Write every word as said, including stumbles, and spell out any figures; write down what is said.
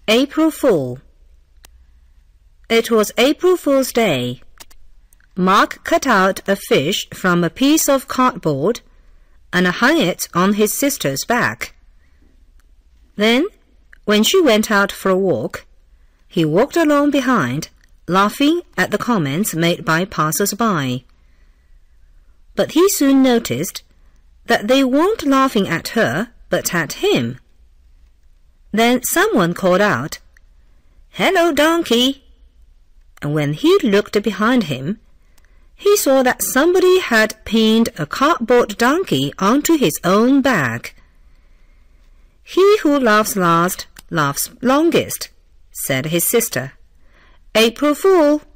April Fool. It was April Fool's Day. Mark cut out a fish from a piece of cardboard and hung it on his sister's back. Then, when she went out for a walk, he walked along behind, laughing at the comments made by passers-by. But he soon noticed that they weren't laughing at her, but at him. Then someone called out, "Hello, donkey!" And when he looked behind him, he saw that somebody had pinned a cardboard donkey onto his own back. "He who laughs last laughs longest," said his sister. April Fool!